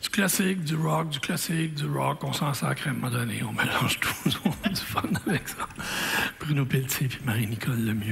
classique, du rock, du classique, du rock. On s'en sacre à un moment donné. On mélange tout. On a du fun avec ça. Bruno Pelletier puis Marie-Nicole Lemieux.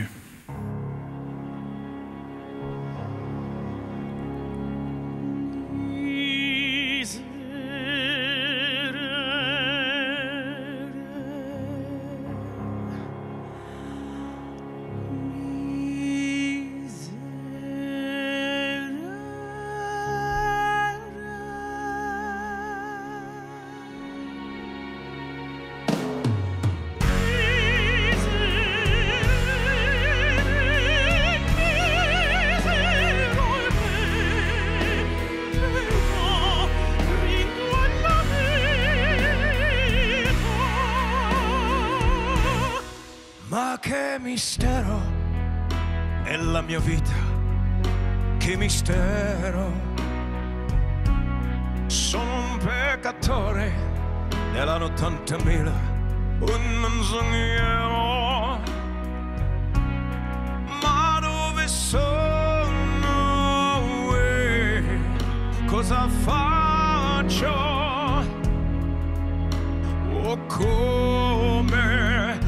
Che mistero è la mia vita, che mistero. Sono un peccatore nella 80.000, un menzognero. Ma dove sono? Cosa faccio? O come?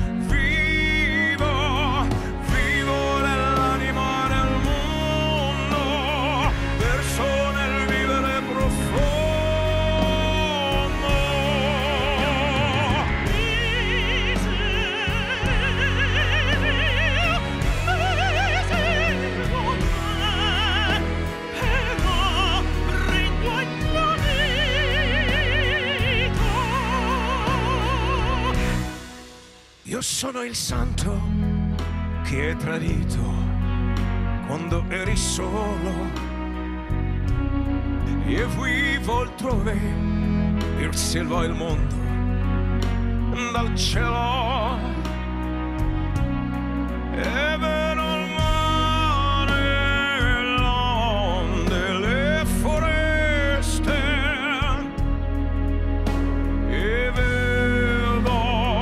Io sono il santo che hai tradito quando eri solo. E vivo altrove, il cielo e il mondo, dal cielo. E vedo il mare, le onde, le foreste. E vedo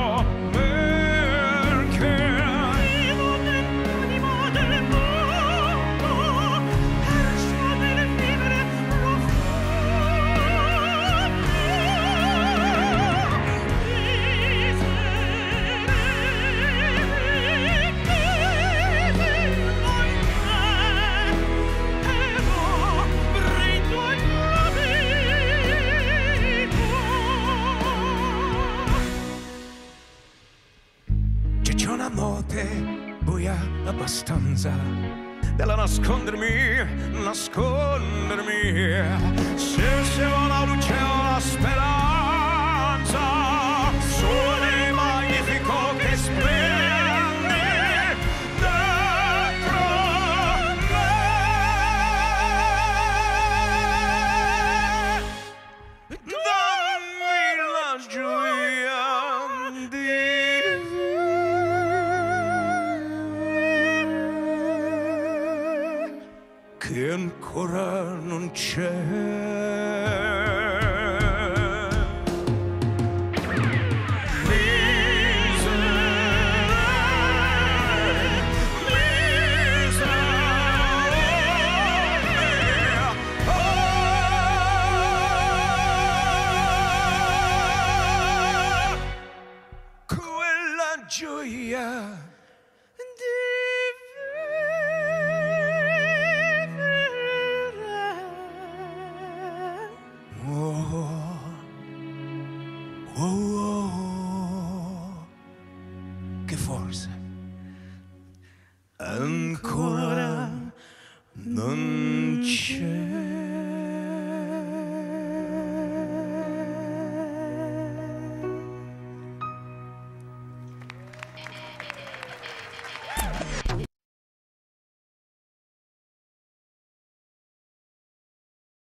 buia abbastanza da nascondermi, se siamo la luce o la speranza, sole magnifico che splende dentro me. Dammi la gioia di che ancora non c'è. Quella gioia che forse ancora non c'è.